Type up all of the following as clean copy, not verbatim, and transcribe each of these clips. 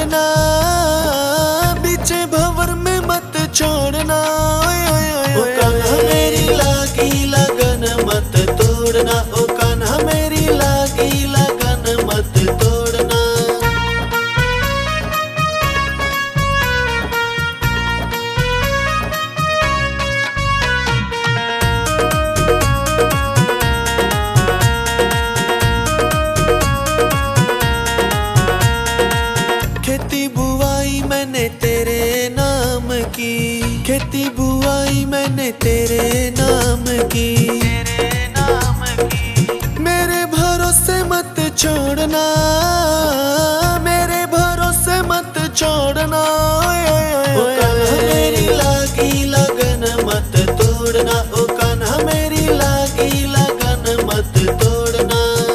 छोड़ना, बीचे भंवर में मत छोड़ना। ओ कान्हा मेरी लागी लगन मत तोड़ना, ओ कान्हा मेरी लागी लगन मत तोड़ना। खेती बुआई मैंने तेरे नाम की, खेती बुआई मैंने तेरे नाम की, मेरे भरोसे मत छोड़ना, मेरे भरोसे मत छोड़ना। ओ कान्हा मेरी लागी लगन मत तोड़ना, ओ कान्हा मेरी लागी लगन मत तोड़ना।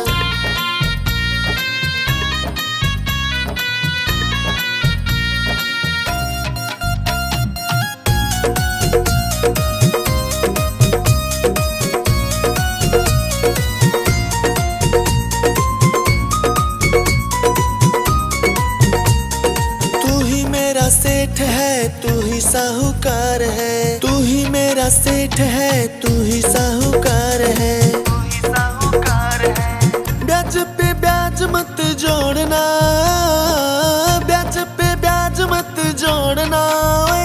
सेठ है तू ही साहूकार है, तू ही मेरा सेठ है, तू ही साहूकार है। ब्याज पे ब्याज मत जोड़ना, ब्याज पे ब्याज मत जोड़ना।